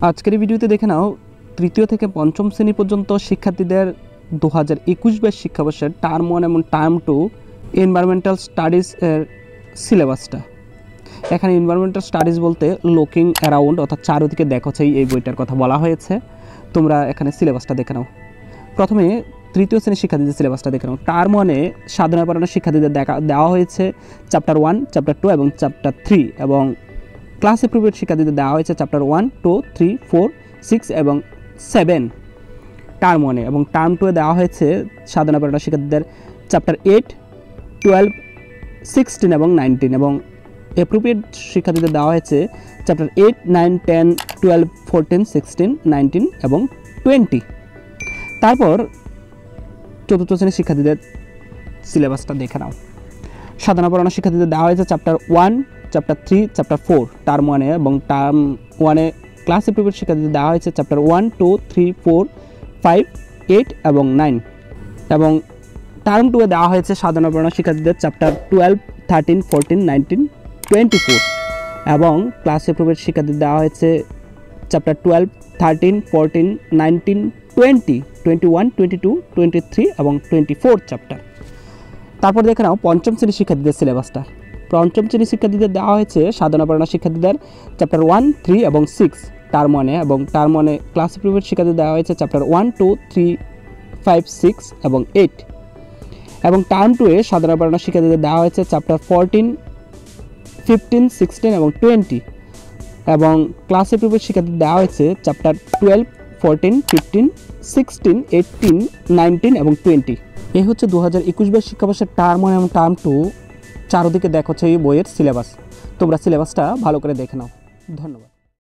আজকের এই ভিডিওতে দেখে নাও তৃতীয় থেকে পঞ্চম শ্রেণী পর্যন্ত শিক্ষার্থীদের 2021-22 শিক্ষাবর্ষের টার্ম 1 এবং টার্ম 2 এনভায়রনমেন্টাল স্টাডিজ এর সিলেবাসটা। এখানে এনভায়রনমেন্টাল স্টাডিজ বলতে লুকিং অ্যারাউন্ড অর্থাৎ চারদিকে দেখো এই বইটার কথা বলা হয়েছে। তোমরা এখানে সিলেবাসটা দেখে নাও। প্রথমে তৃতীয় শ্রেণীর শিক্ষার্থীদের সিলেবাসটা দেখে নাও। টার্ম 1-এ সাধারণ পড়ানোর শিক্ষার্থীদের দেওয়া হয়েছে চ্যাপ্টার 1, চ্যাপ্টার 2 এবং চ্যাপ্টার 3 এবং ক্লাস অ্যাপ্রোপ্রিয়েট শিক্ষার্থীদের দেওয়া হয়েছে চ্যাপ্টার 1, 2, 3, 4, 6 এবং 7 টার্ম 1-এ এবং টার্ম 2-এ দেওয়া হয়েছে সাধারণ পড়ানোর শিক্ষার্থীদের চ্যাপ্টার 8, 12, 16 এবং 19 এবং অ্যাপ্রোপ্রিয়েট শিক্ষার্থীদের দেওয়া হয়েছে চ্যাপ্টার 8, 9, 10, 12, 14, 16, 19 এবং 20। তারপর চতুর্থ শ্রেণীর শিক্ষার্থীদের সিলেবাসটা দেখে নাও। সাধারণ পড়ানোর শিক্ষার্থীদের দেওয়া হয়েছে চ্যাপ্টার 1, চ্যাপ্টার 3, চ্যাপ্টার 4 টার্ম 1-এ এবং টার্ম 1-এ ক্লাস অ্যাপ্রোপ্রিয়েট শিক্ষার্থীদের দেওয়া হয়েছে চ্যাপ্টার 1, 2, 3, 4, 5, 8 এবং 9 এবং টার্ম 2-এ দেওয়া হয়েছে সাধারণ পড়ানোর শিক্ষার্থীদের চ্যাপ্টার 12, 13, 14, 19, 24 এবং ক্লাস অ্যাপ্রোপ্রিয়েট শিক্ষার্থীদের দেওয়া হয়েছে চ্যাপ্টার 12, 13, 14, 19, 20, 21, 22, 23 এবং 24 চ্যাপ্টার। তারপর দেখে নাও পঞ্চম শ্রেণীর শিক্ষার্থীদের সিলেবাসটা। পঞ্চম শ্রেণীর শিক্ষার্থীদের দেওয়া হয়েছে সাধারণ পড়ানোর শিক্ষার্থীদের চ্যাপ্টার 1, 3 এবং 6 টার্ম 1-এ এবং টার্ম 1-এ ক্লাস অ্যাপ্রোপ্রিয়েট শিক্ষার্থীদের দেওয়া হয়েছে চ্যাপ্টার 1, 2, 3, 5, 6 এবং 8 এবং টার্ম 2-এ সাধারণ পড়ানোর শিক্ষার্থীদের দেওয়া হয়েছে চ্যাপ্টার 14, 15, 16 এবং 20 এবং ক্লাস অ্যাপ্রোপ্রিয়েট শিক্ষার্থীদের দেওয়া হয়েছে চ্যাপ্টার 12, 14, 15, 16, 18, 19 এবং 20। এই হচ্ছে 2021-22 শিক্ষাবর্ষের টার্ম 1 এবং টার্ম 2 চারদিকে দেখো এই বইয়ের সিলেবাস। তোমরা সিলেবাসটা ভালো করে দেখে নাও। ধন্যবাদ।